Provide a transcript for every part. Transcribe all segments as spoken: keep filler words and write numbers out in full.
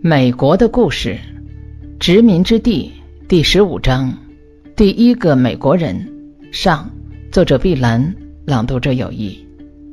美国的故事，殖民之地，第十五章，第一个美国人，上，作者毕兰，朗读者有意。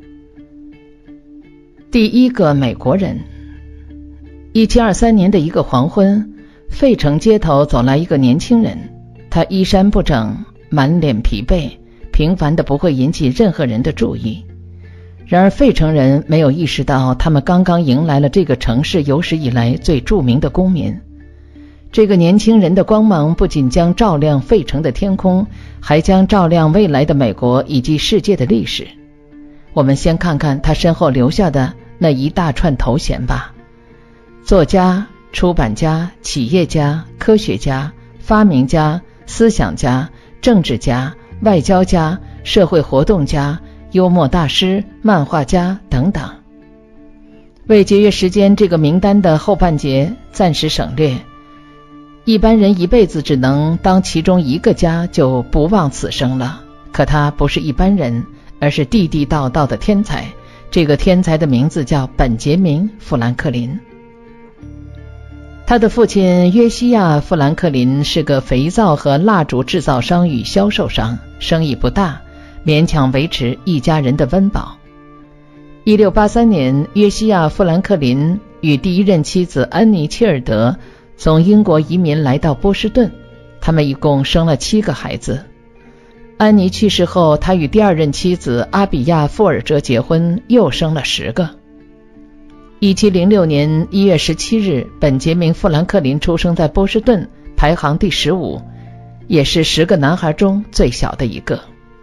第一个美国人。一七二三年的一个黄昏，费城街头走来一个年轻人，他衣衫不整，满脸疲惫，平凡的不会引起任何人的注意。然而费城人没有意识到，他们刚刚迎来了这个城市有史以来最著名的公民。这个年轻人的光芒不仅将照亮费城的天空，还将照亮未来的美国以及世界的历史。我们先看看他身后留下的那一大串头衔吧：作家、出版家、企业家、科学家、发明家、思想家、政治家、外交家、社会活动家、幽默大师、漫画家等等。为节约时间，这个名单的后半节暂时省略。一般人一辈子只能当其中一个家，就不枉此生了。可他不是一般人，而是地地道道的天才。这个天才的名字叫本杰明·富兰克林。他的父亲约西亚·富兰克林是个肥皂和蜡烛制造商与销售商，生意不大，勉强维持一家人的温饱。一六八三年，约西亚·富兰克林与第一任妻子安妮·切尔德从英国移民来到波士顿，他们一共生了七个孩子。安妮去世后，他与第二任妻子阿比亚·富尔哲结婚，又生了十个。一七零六年一月十七日，本杰明·富兰克林出生在波士顿，排行第十五，也是十个男孩中最小的一个。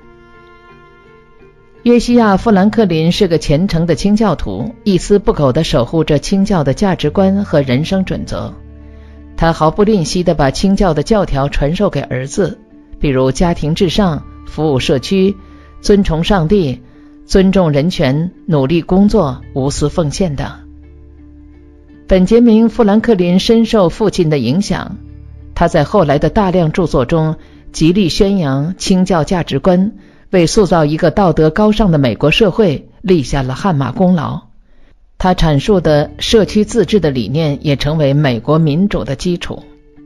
约西亚·富兰克林是个虔诚的清教徒，一丝不苟地守护着清教的价值观和人生准则。他毫不吝惜地把清教的教条传授给儿子，比如家庭至上、服务社区、尊崇上帝、尊重人权、努力工作、无私奉献等。本杰明·富兰克林深受父亲的影响，他在后来的大量著作中极力宣扬清教价值观，为塑造一个道德高尚的美国社会立下了汗马功劳。他阐述的社区自治的理念也成为美国民主的基础。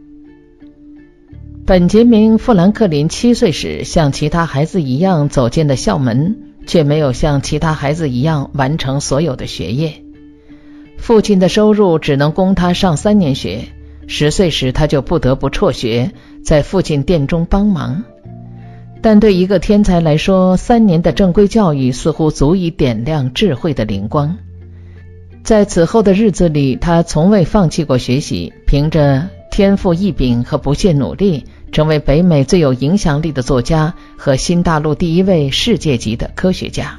本杰明·富兰克林七岁时像其他孩子一样走进了校门，却没有像其他孩子一样完成所有的学业。父亲的收入只能供他上三年学，十岁时他就不得不辍学，在父亲店中帮忙。但对一个天才来说，三年的正规教育似乎足以点亮智慧的灵光。在此后的日子里，他从未放弃过学习，凭着天赋异禀和不懈努力，成为北美最有影响力的作家和新大陆第一位世界级的科学家。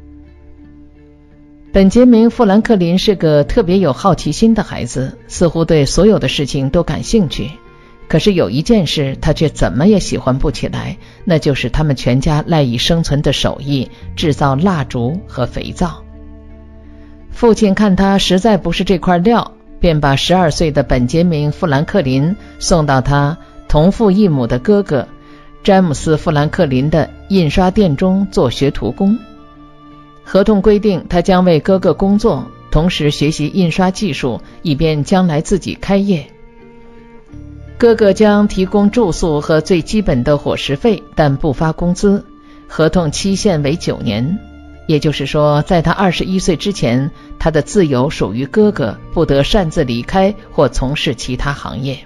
本杰明·富兰克林是个特别有好奇心的孩子，似乎对所有的事情都感兴趣。可是有一件事他却怎么也喜欢不起来，那就是他们全家赖以生存的手艺，制造蜡烛和肥皂。父亲看他实在不是这块料，便把十二岁的本杰明·富兰克林送到他同父异母的哥哥詹姆斯·富兰克林的印刷店中做学徒工。合同规定，他将为哥哥工作，同时学习印刷技术，以便将来自己开业。哥哥将提供住宿和最基本的伙食费，但不发工资。合同期限为九年，也就是说，在他二十一岁之前，他的自由属于哥哥，不得擅自离开或从事其他行业。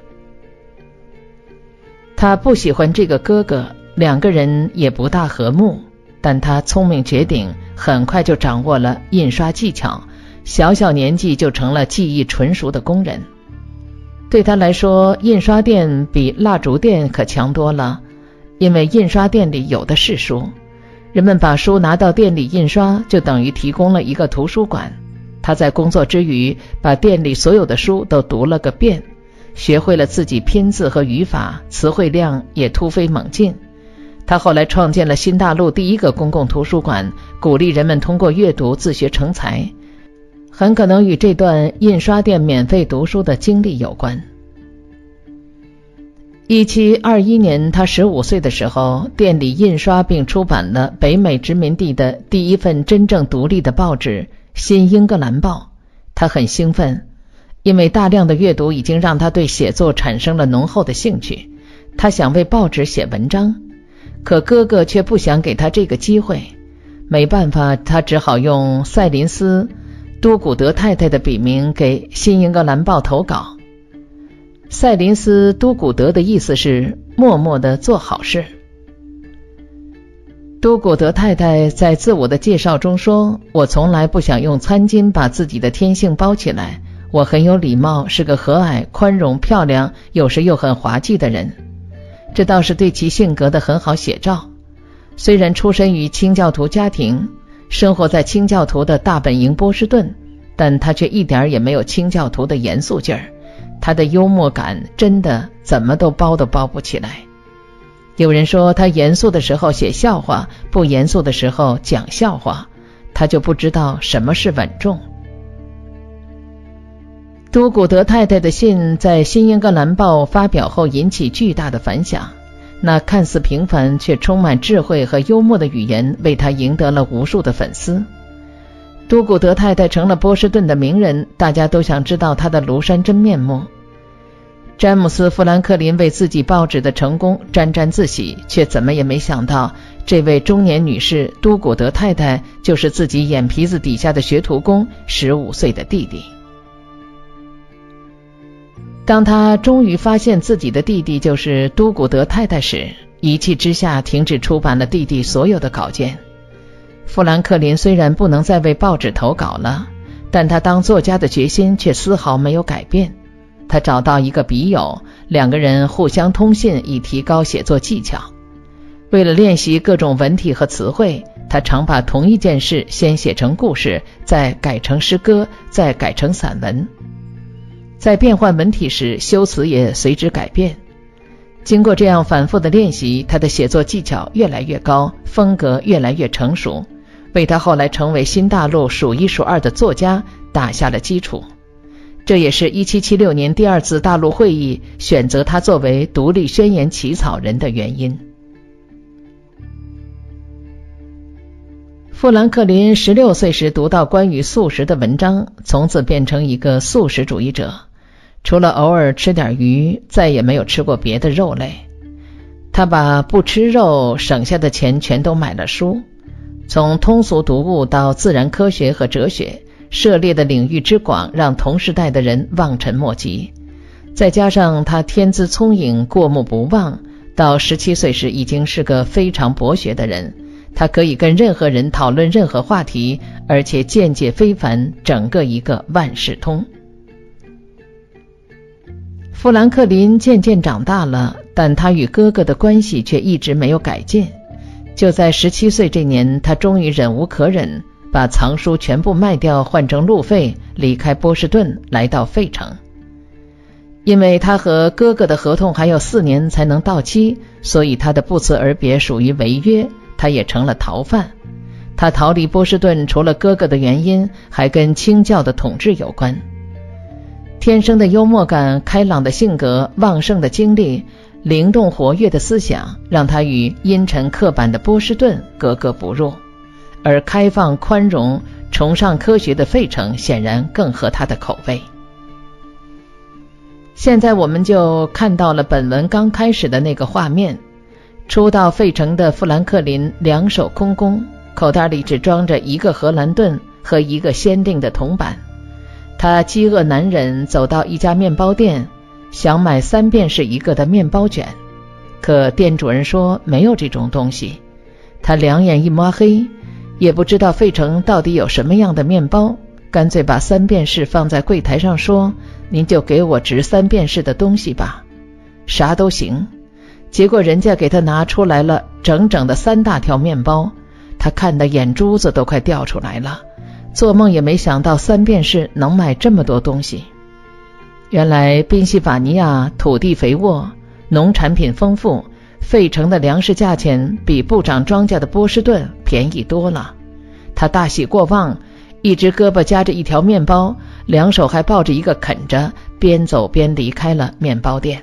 他不喜欢这个哥哥，两个人也不大和睦，但他聪明绝顶，很快就掌握了印刷技巧，小小年纪就成了技艺纯熟的工人。对他来说，印刷店比蜡烛店可强多了，因为印刷店里有的是书，人们把书拿到店里印刷，就等于提供了一个图书馆。他在工作之余，把店里所有的书都读了个遍，学会了自己拼字和语法，词汇量也突飞猛进。他后来创建了新大陆第一个公共图书馆，鼓励人们通过阅读自学成才，很可能与这段印刷店免费读书的经历有关。一七二一年，他十五岁的时候，店里印刷并出版了北美殖民地的第一份真正独立的报纸《新英格兰报》。他很兴奋， 因为大量的阅读已经让他对写作产生了浓厚的兴趣，他想为报纸写文章，可哥哥却不想给他这个机会。没办法，他只好用赛林斯·都古德太太的笔名给新英格兰报投稿。赛林斯·都古德的意思是默默地做好事。都古德太太在自我的介绍中说，我从来不想用餐巾把自己的天性包起来，我很有礼貌，是个和蔼、宽容、漂亮，有时又很滑稽的人。这倒是对其性格的很好写照。虽然出身于清教徒家庭，生活在清教徒的大本营波士顿，但他却一点也没有清教徒的严肃劲儿。他的幽默感真的怎么都包都包不起来。有人说他严肃的时候写笑话，不严肃的时候讲笑话，他就不知道什么是稳重。都古德太太的信在新英格兰报发表后引起巨大的反响，那看似平凡却充满智慧和幽默的语言为他赢得了无数的粉丝。都古德太太成了波士顿的名人，大家都想知道她的庐山真面目。詹姆斯·富兰克林为自己报纸的成功沾沾自喜，却怎么也没想到，这位中年女士都古德太太就是自己眼皮子底下的学徒工十五岁的弟弟。当他终于发现自己的弟弟就是都古德太太时，一气之下停止出版了弟弟所有的稿件。富兰克林虽然不能再为报纸投稿了，但他当作家的决心却丝毫没有改变。他找到一个笔友，两个人互相通信，以提高写作技巧。为了练习各种文体和词汇，他常把同一件事先写成故事，再改成诗歌，再改成散文。在变换文体时，修辞也随之改变。经过这样反复的练习，他的写作技巧越来越高，风格越来越成熟，为他后来成为新大陆数一数二的作家打下了基础。这也是一七七六年第二次大陆会议选择他作为独立宣言起草人的原因。富兰克林十六岁时读到关于素食的文章，从此变成一个素食主义者，除了偶尔吃点鱼，再也没有吃过别的肉类。他把不吃肉省下的钱全都买了书，从通俗读物到自然科学和哲学，涉猎的领域之广让同时代的人望尘莫及。再加上他天资聪颖，过目不忘，到十七岁时已经是个非常博学的人，他可以跟任何人讨论任何话题，而且见解非凡，整个一个万事通。富兰克林渐渐长大了，但他与哥哥的关系却一直没有改进。就在十七岁这年，他终于忍无可忍，把藏书全部卖掉换成路费，离开波士顿来到费城。因为他和哥哥的合同还有四年才能到期，所以他的不辞而别属于违约，他也成了逃犯。他逃离波士顿除了哥哥的原因，还跟清教的统治有关。天生的幽默感、开朗的性格、旺盛的精力、灵动活跃的思想，让他与阴沉刻板的波士顿格格不入，而开放、宽容、崇尚科学的费城显然更合他的口味。现在我们就看到了本文刚开始的那个画面，初到费城的富兰克林两手空空，口袋里只装着一个荷兰盾和一个先定的铜板。他饥饿难忍，走到一家面包店，想买三便士一个的面包卷，可店主人说没有这种东西。他两眼一抹黑，也不知道费城到底有什么样的面包，干脆把三便士放在柜台上说，您就给我值三便士的东西吧，啥都行。结果人家给他拿出来了整整的三大条面包，他看得眼珠子都快掉出来了，做梦也没想到三便士能买这么多东西。原来宾夕法尼亚土地肥沃，农产品丰富，费城的粮食价钱比不长庄稼的波士顿便宜多了。他大喜过望，一只胳膊夹着一条面包，两手还抱着一个啃着，边走边离开了面包店。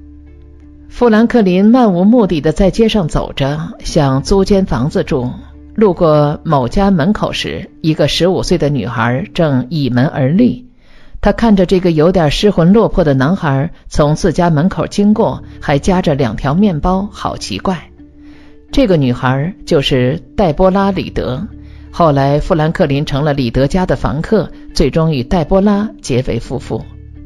富兰克林漫无目的地在街上走着，想租间房子住。 路过某家门口时，一个十五岁的女孩正倚门而立。他看着这个有点失魂落魄的男孩从自家门口经过，还夹着两条面包，好奇怪。这个女孩就是黛波拉·里德，后来富兰克林成了里德家的房客，最终与黛波拉结为夫妇。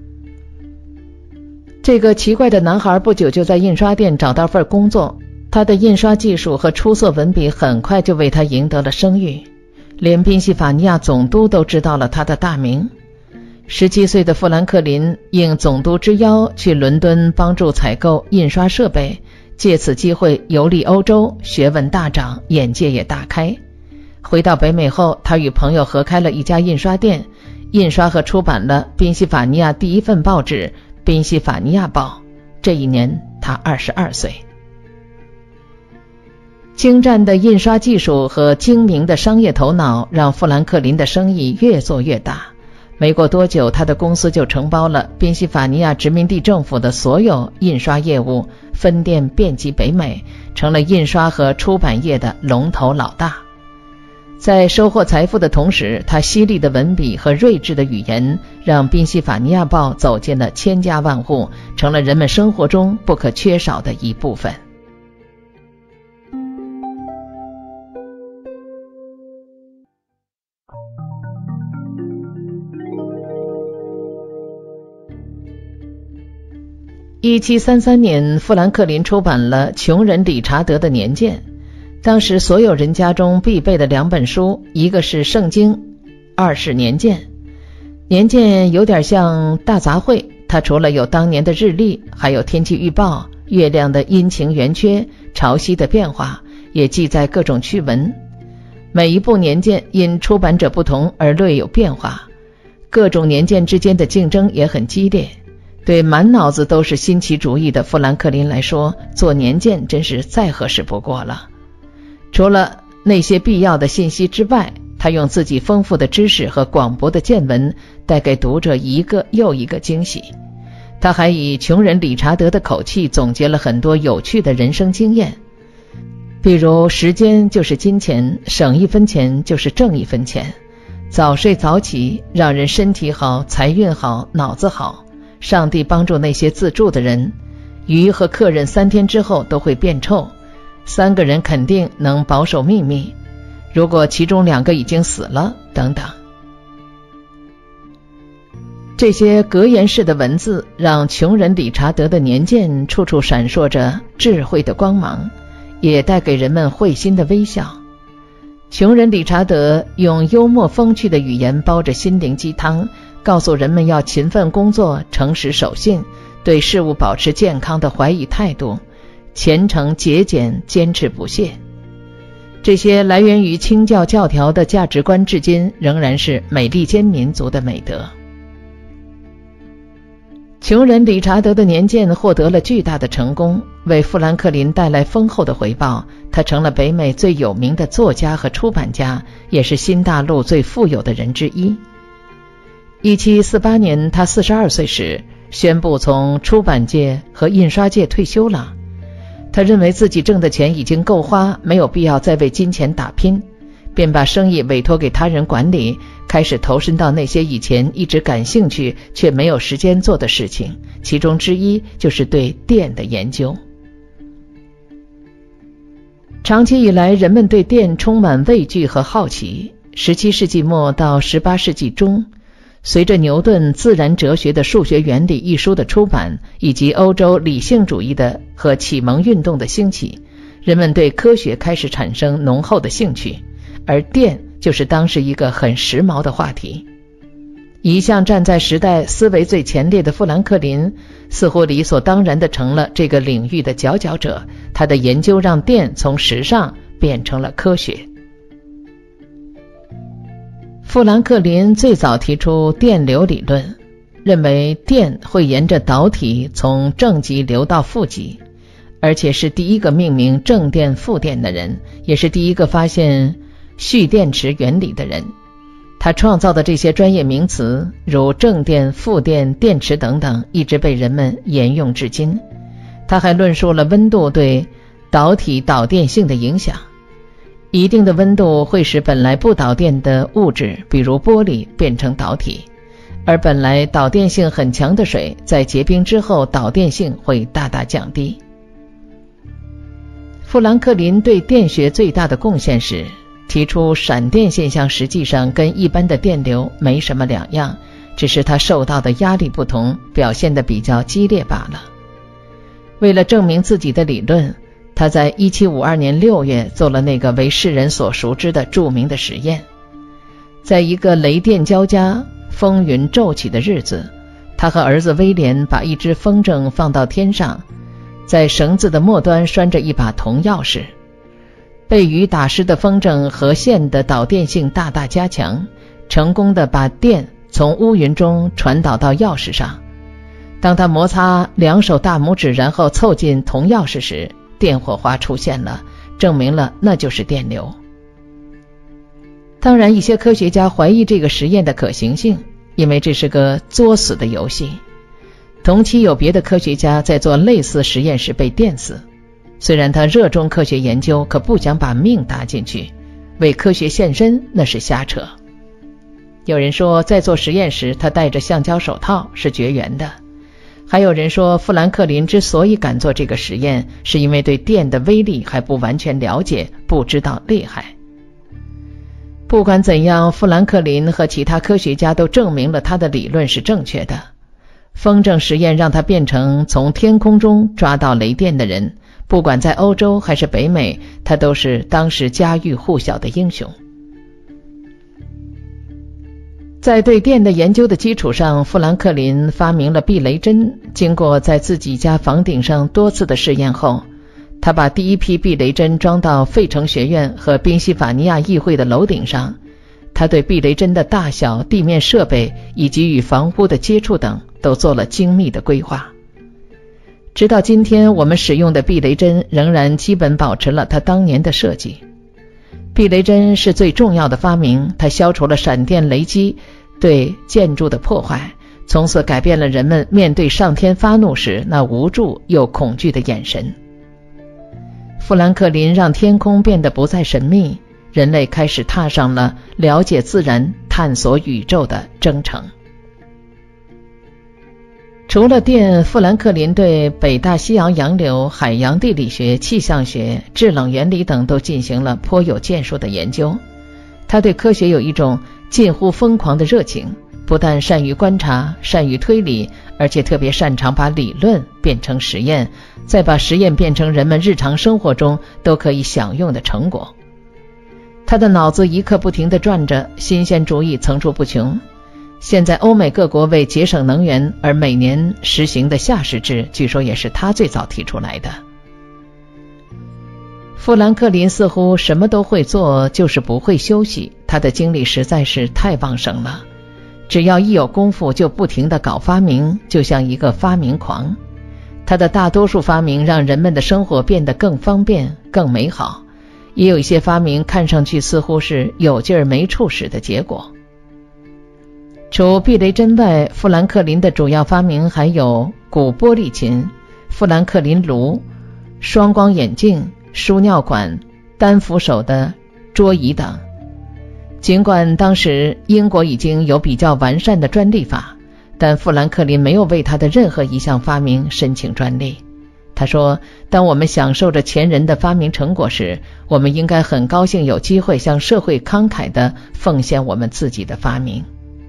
这个奇怪的男孩不久就在印刷店找到份工作，他的印刷技术和出色文笔很快就为他赢得了声誉，连宾夕法尼亚总督都知道了他的大名。十七岁的富兰克林应总督之邀去伦敦帮助采购印刷设备，借此机会游历欧洲，学问大涨，眼界也大开。回到北美后，他与朋友合开了一家印刷店，印刷和出版了宾夕法尼亚第一份报纸《宾夕法尼亚报》。这一年他二十二岁。精湛的印刷技术和精明的商业头脑让富兰克林的生意越做越大。没过多久，他的公司就承包了宾夕法尼亚殖民地政府的所有印刷业务，分店遍及北美，成了印刷和出版业的龙头老大。在收获财富的同时，他犀利的文笔和睿智的语言让宾夕法尼亚报走进了千家万户，成了人们生活中不可缺少的一部分。一七三三年，富兰克林出版了穷人理查德的年鉴。当时所有人家中必备的两本书，一个是圣经，二是年鉴。年鉴有点像大杂烩，它除了有当年的日历，还有天气预报、月亮的阴晴圆缺、潮汐的变化，也记载各种趣闻。每一部年鉴因出版者不同而略有变化，各种年鉴之间的竞争也很激烈。对满脑子都是新奇主意的富兰克林来说，做年鉴真是再合适不过了。除了那些必要的信息之外，他用自己丰富的知识和广博的见闻带给读者一个又一个惊喜。他还以穷人理查德的口气总结了很多有趣的人生经验，比如时间就是金钱，省一分钱就是挣一分钱，早睡早起让人身体好，财运好，脑子好，上帝帮助那些自助的人，鱼和客人三天之后都会变臭，三个人肯定能保守秘密，如果其中两个已经死了，等等。这些格言式的文字让穷人理查德的年鉴处处闪烁着智慧的光芒，也带给人们会心的微笑。穷人理查德用幽默风趣的语言包着心灵鸡汤，告诉人们要勤奋工作，诚实守信，对事物保持健康的怀疑态度，虔诚节俭，坚持不懈。这些来源于清教教条的价值观至今仍然是美利坚民族的美德。穷人理查德的年鉴获得了巨大的成功，为富兰克林带来丰厚的回报，他成了北美最有名的作家和出版家，也是新大陆最富有的人之一。一七四八年，他四十二岁时宣布从出版界和印刷界退休了。他认为自己挣的钱已经够花，没有必要再为金钱打拼，便把生意委托给他人管理，开始投身到那些以前一直感兴趣却没有时间做的事情，其中之一就是对电的研究。长期以来，人们对电充满畏惧和好奇。十七世纪末到十八世纪中，随着牛顿《自然哲学的数学原理》一书的出版，以及欧洲理性主义的和启蒙运动的兴起，人们对科学开始产生浓厚的兴趣，而电就是当时一个很时髦的话题。一向站在时代思维最前列的富兰克林，似乎理所当然地成了这个领域的佼佼者，他的研究让电从时尚变成了科学。富兰克林最早提出电流理论，认为电会沿着导体从正极流到负极，而且是第一个命名正电负电的人，也是第一个发现蓄电池原理的人。他创造的这些专业名词，如正电、负电、电池等等，一直被人们沿用至今。他还论述了温度对导体导电性的影响。 一定的温度会使本来不导电的物质，比如玻璃，变成导体，而本来导电性很强的水，在结冰之后导电性会大大降低。富兰克林对电学最大的贡献是提出闪电现象实际上跟一般的电流没什么两样，只是它受到的压力不同，表现得比较激烈罢了。为了证明自己的理论，他在一七五二年六月做了那个为世人所熟知的著名的实验。在一个雷电交加、风云骤起的日子，他和儿子威廉把一只风筝放到天上，在绳子的末端拴着一把铜钥匙。被雨打湿的风筝和线的导电性大大加强，成功地把电从乌云中传导到钥匙上。当他摩擦两手大拇指，然后凑近铜钥匙时，电火花出现了，证明了那就是电流。当然，一些科学家怀疑这个实验的可行性，因为这是个作死的游戏。同期有别的科学家在做类似实验时被电死。虽然他热衷科学研究，可不想把命搭进去，为科学献身那是瞎扯。有人说在做实验时他戴着橡胶手套是绝缘的，还有人说富兰克林之所以敢做这个实验，是因为对电的威力还不完全了解，不知道厉害。不管怎样，富兰克林和其他科学家都证明了他的理论是正确的。风筝实验让他变成从天空中抓到雷电的人，不管在欧洲还是北美，他都是当时家喻户晓的英雄。在对电的研究的基础上，富兰克林发明了避雷针。经过在自己家房顶上多次的试验后，他把第一批避雷针装到费城学院和宾夕法尼亚议会的楼顶上。他对避雷针的大小、地面设备以及与房屋的接触等都做了精密的规划。直到今天，我们使用的避雷针仍然基本保持了他当年的设计。避雷针是最重要的发明，它消除了闪电雷击对建筑的破坏，从此改变了人们面对上天发怒时那无助又恐惧的眼神。富兰克林让天空变得不再神秘，人类开始踏上了了解自然、探索宇宙的征程。除了电，富兰克林对北大西洋洋流、海洋地理学、气象学、制冷原理等都进行了颇有建树的研究。他对科学有一种近乎疯狂的热情，不但善于观察、善于推理，而且特别擅长把理论变成实验，再把实验变成人们日常生活中都可以享用的成果。他的脑子一刻不停地转着，新鲜主意层出不穷。现在欧美各国为节省能源而每年实行的夏时制，据说也是他最早提出来的。富兰克林似乎什么都会做，就是不会休息，他的精力实在是太旺盛了。只要一有功夫就不停地搞发明，就像一个发明狂。他的大多数发明让人们的生活变得更方便、更美好，也有一些发明看上去似乎是有劲儿没处使的结果。除避雷针外，富兰克林的主要发明还有鼓玻璃琴、富兰克林炉、双光眼镜、输尿管、单扶手的桌椅等。尽管当时英国已经有比较完善的专利法，但富兰克林没有为他的任何一项发明申请专利。他说，当我们享受着前人的发明成果时，我们应该很高兴有机会向社会慷慨地奉献我们自己的发明。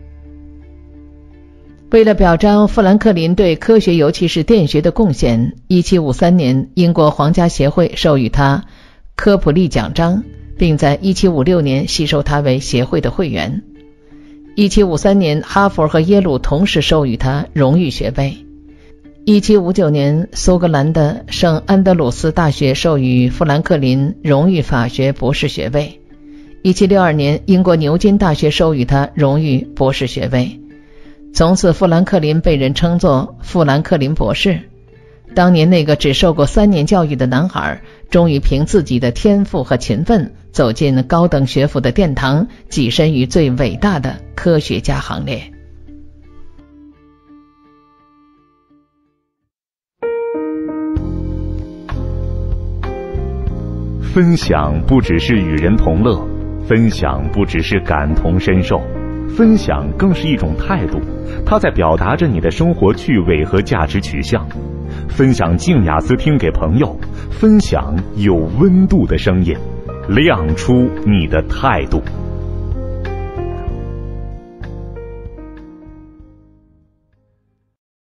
为了表彰富兰克林对科学尤其是电学的贡献，一七五三年英国皇家协会授予他科普利奖章，并在一七五六年吸收他为协会的会员。一七五三年哈佛和耶鲁同时授予他荣誉学位。一七五九年苏格兰的圣安德鲁斯大学授予富兰克林荣誉法学博士学位。一七六二年英国牛津大学授予他荣誉博士学位。从此富兰克林被人称作富兰克林博士。当年那个只受过三年教育的男孩，终于凭自己的天赋和勤奋走进高等学府的殿堂，跻身于最伟大的科学家行列。 分享不只是与人同乐，分享不只是感同身受，分享更是一种态度，它在表达着你的生活趣味和价值取向。分享静雅思听给朋友，分享有温度的声音，亮出你的态度。